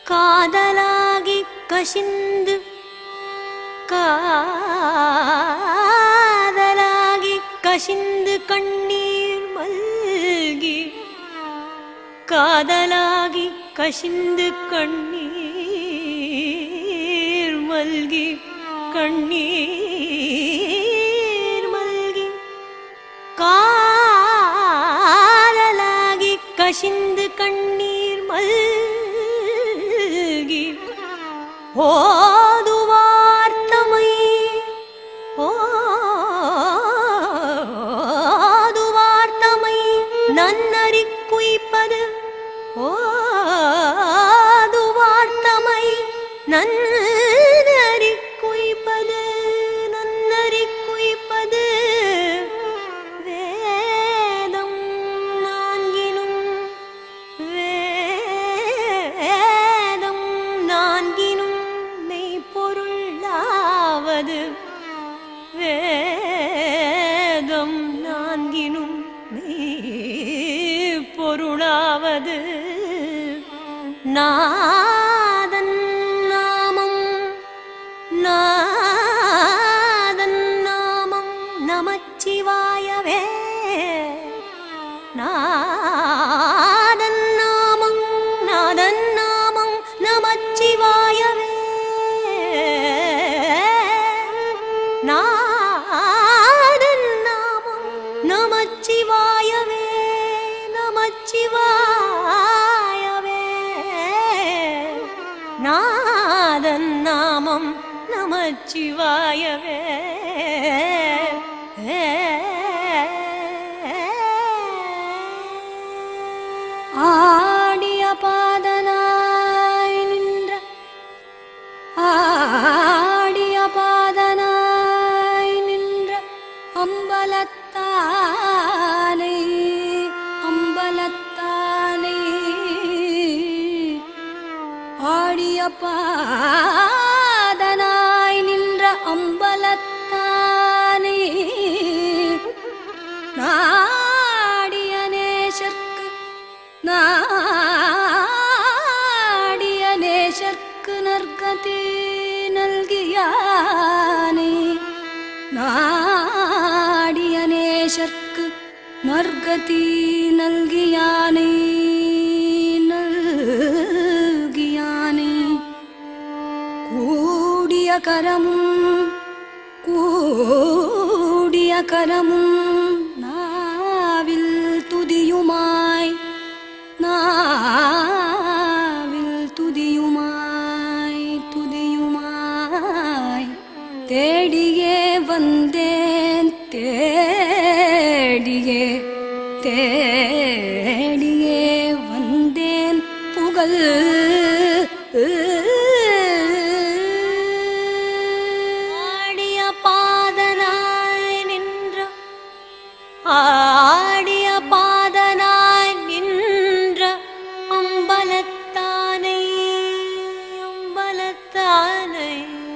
காதலாகி கசிந்து காதலாகி கசிந்து கண்ணீர் மல்கி காதலாகி கசிந்து கண்ணீர் மல்கி கண்ணீர் மல்கி காதலாகி கசிந்து கண்ணீர் மல்கி ஓதுவார் தமை ஓதுவார் தமை நன்னறி குய்ப்பது ஓதுவார் தமை நன்னறி குய்ப்பது நன்னறி குய்ப்பது வேதம் நான்கினும் வேதம் நான்கினும் மெய்ப்பொருளாவது வேதம் நான்கினும் மெய்ப்பொருளாவது நாதன் நாமம் நாதன் நாமம் நமச்சிவாயவே நாதன் நாமம் நமச்சிவாயவே நாதன் நாமம் நமச்சிவாயவே நமச்சிவாயவே நாதன் நாமம் நமச்சிவாயவே ஆடிய பாதனாய் நின்ற ஆடிய பாதனாய் நின்ற அம்பலத்தானை அம்பலத்தானை ஆடிய பாதனாய் நின்ற அம்பலத்தானை நாடிய நேசர்க்கு நாடிய நேசர்க்கு நற்கதி நல்கியானே நாடிய நேசர்க்கு நற்கதி நல்கியானே நல்கியானே கூடிய கரமும் நாவில் துதியுமாய் நாவில் துதியுமாய் துதியுமாய் தேடியே வந்தேன் தேடியே தேடியே வந்தேன் புகழ் ஆடிய பாதனாய் நின்ற ஆடிய பாதனாய் நின்ற அம்பலத்தானை அம்பலத்தானை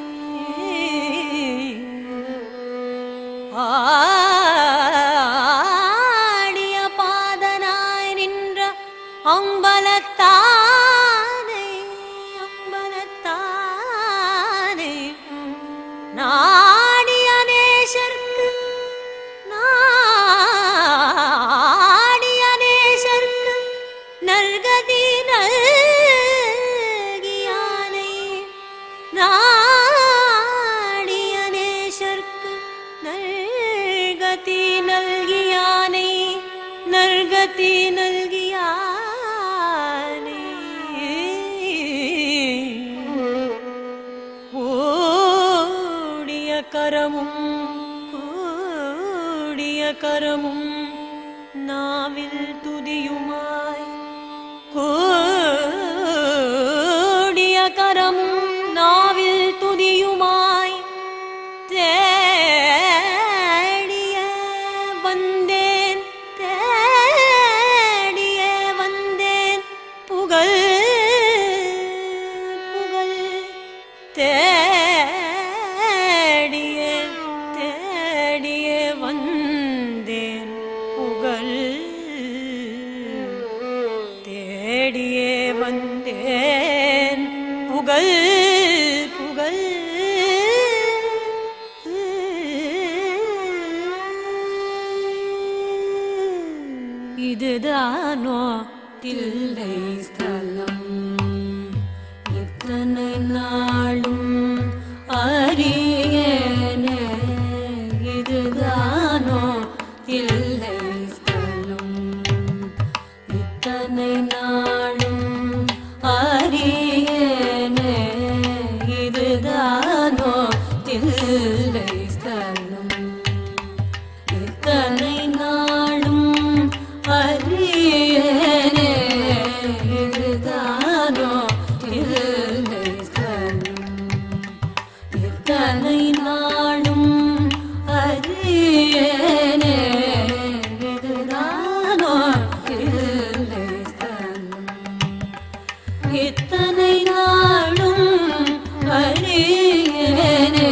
ஆடிய பாதனாய் நின்ற அம்பலத்தானை அம்பலத்தானை நாடிய நேசர்க்கு நாடிய நேசர்க்கு நல்கதி நல்கியானை நாடிய நேசர்க்கு நல்கதி நல்கியானை நல்கதி நல்கியானை கூடிய கரமும் நாவில் துதியுமாய் கூடிய கரமும் நாவில் துதியுமாய் தேடிய வந்தேன் தேடிய வந்தேன் புகழ் புகழ் தேடிய தேடிய வந்தேன் புகழ் தேடியே வந்தேன் இதுதானோ தில்லை ஸ்தலம் இத்தனை நாளும் அறியேனே இதுதானோ தில்லை ஸ்தலம் இத்தனை நாளும் அறியேனே இதுதானோ தில்லை ஸ்தலம் இத்தனை நாளும் அறியேனே இதுதானோ தில்லை ஸ்தலம் இத்தனை நாளும் அறியேனே இதுதானோ தில்லை ஸ்தலம் இத்தனை நாளும் அறியேனே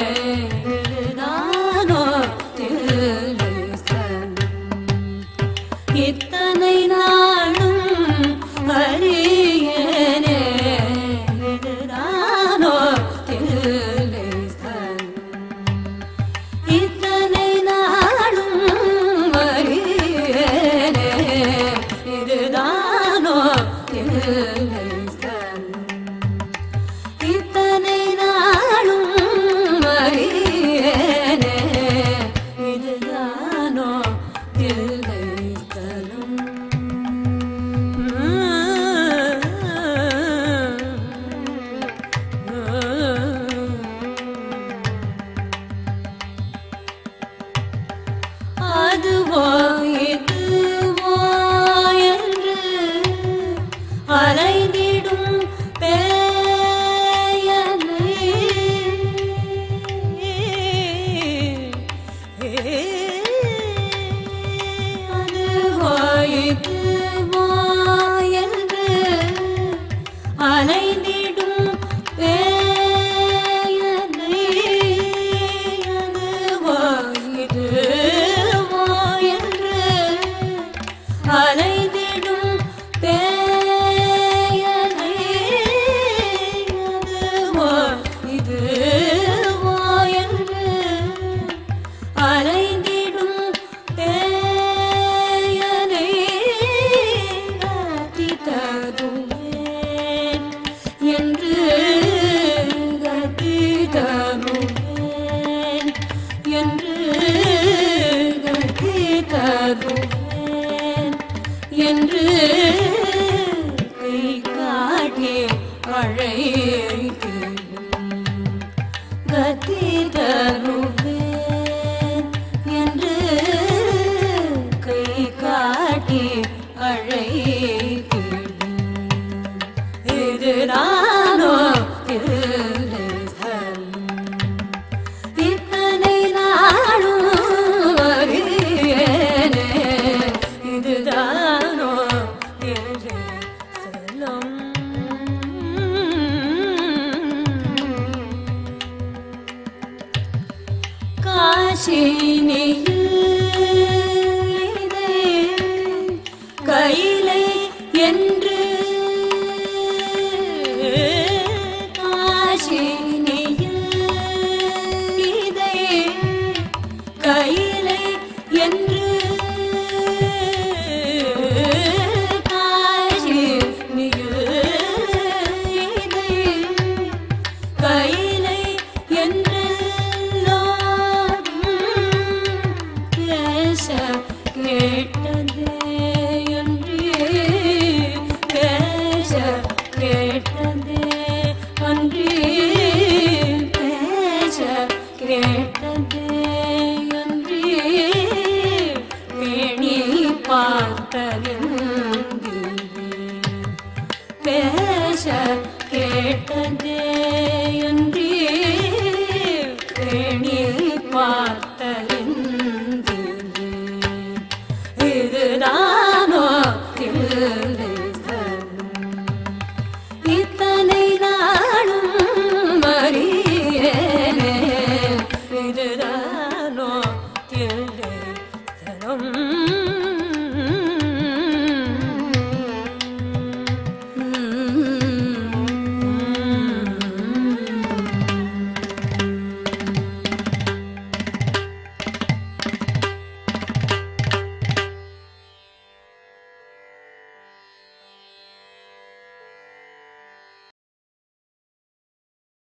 இதுதானோ தில்லை ஸ்தலம் இத்தனை நாளும் அறியேனே இதுதானோ தில்லை ஸ்தலம் இத்தனை நாளும் அறியேனே இதுதானோ தில்லை ஸ்தலம் இத்தனை நாளும் அறியேனே இதுதானோ தில்லை ஸ்தலம் அதுவோ இதுவோ என்று அலைந்திடும் பேயனை அதுவோ இதுவோ என்று அலைந்திடும் பேயனை அதுவோ இதுவோ என்று அலைந்திடும் பேயனை அதுவோ இதுவோ என்று அலைந்திடும் பேயனை கத்தி தருவேன் என்று கத்தி தருவேன் என்று கத்தி தருவேன் என்று கை காட்டி அழைக்கிறேன் கத்தி தருவேன் என்று கை காட்டி அழைக்கிறேன் இதுதானோ தில்லை ஸ்தலம் இத்தனை நாளும் அறியேனே இதுதானோ தில்லை ஸ்தலம் காசினியில் இதே கைலை என்று காசினியில் இதே கைலை என்று காசினியில் இதே கைலை என்றெல்லோரும் பேச கேட்டதே அன்றே பேச கேட்டதே அன்றே பேச கேட்டதே அன்றே பேணி பார்த்ததே